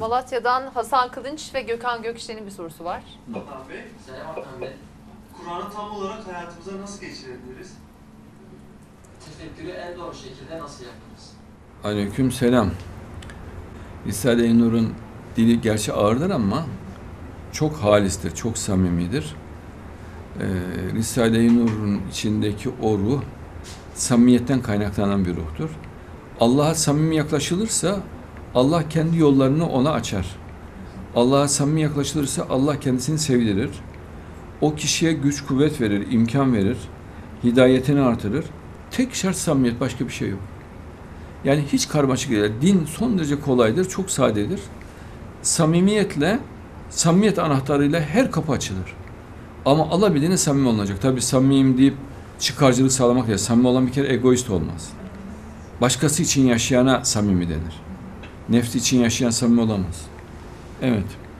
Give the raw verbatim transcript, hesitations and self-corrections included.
Malatya'dan Hasan Kılınç ve Gökhan Gökşen'in bir sorusu var. Adnan Bey, Selam Adnan Bey. Kur'an'ı tam olarak hayatımıza nasıl geçirebiliriz? Tefekkürü en doğru şekilde nasıl yaparız? Aleyküm selam. Risale-i Nur'un dili gerçi ağırdır ama çok halistir, çok samimidir. Ee, Risale-i Nur'un içindeki o ruh, samimiyetten kaynaklanan bir ruhtur. Allah'a samimi yaklaşılırsa, Allah kendi yollarını ona açar. Allah'a samimi yaklaşılırsa, Allah kendisini sevdirir. O kişiye güç, kuvvet verir, imkan verir, hidayetini artırır. Tek şart samimiyet, başka bir şey yok. Yani hiç karmaşık değil. Din son derece kolaydır, çok sadedir. Samimiyetle, samimiyet anahtarıyla her kapı açılır. Ama alabildiğine samimi olunacak. Tabii samimiyim deyip çıkarcılık sağlamak ya. Samimi olan bir kere egoist olmaz. Başkası için yaşayana samimi denir. Nefsi için yaşayan samimi olamaz. Evet.